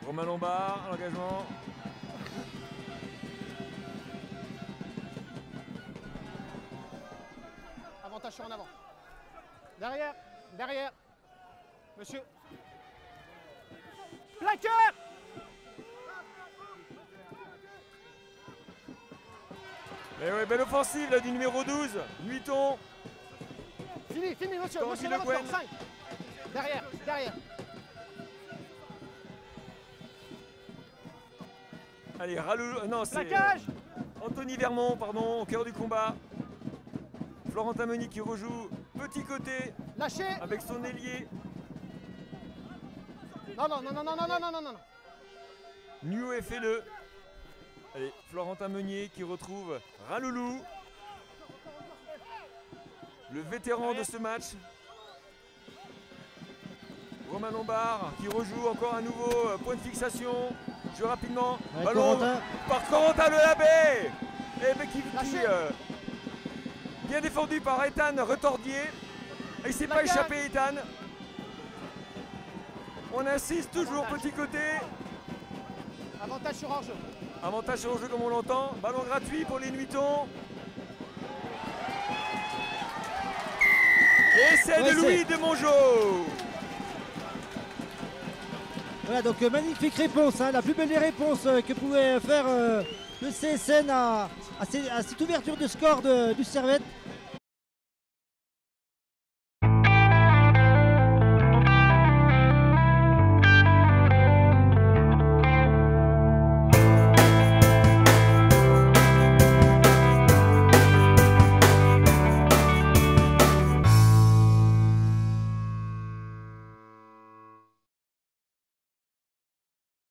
Romain Lombard, l'engagement. Avantage sur en avant. Derrière, derrière. Monsieur. Plaqueur. Et ouais, belle offensive là du numéro 12, Nuiton. Fini, fini, monsieur. Tanguy Monsieur, Le avance, Guen. 5. Derrière, derrière. Allez, Ralou, non c'est Plaquage. Anthony Vermont, pardon, au cœur du combat. Florentin Meunier qui rejoue petit côté Lâchez. avec son ailier. Non, non, non, non, non, non, non, non, non, non. Nuo et fait-le. Allez, Florentin Meunier qui retrouve Raloulou, le vétéran de ce match. Romain Lombard qui rejoue encore un nouveau point de fixation. Joue rapidement. Ouais, Ballon Corentin. par Corentin Delabé. Et ben qui bien défendu par Ethan Retordier. Et il s'est pas échappé Ethan. On insiste toujours petit côté. Avantage sur hors-jeu. Avantage sur le jeu comme on l'entend. Ballon gratuit pour les Nuitons. Essai de Louis de Mongeau. Voilà, donc magnifique réponse, hein, la plus belle des réponses que pouvait faire le CSN à cette ouverture de score du Servette.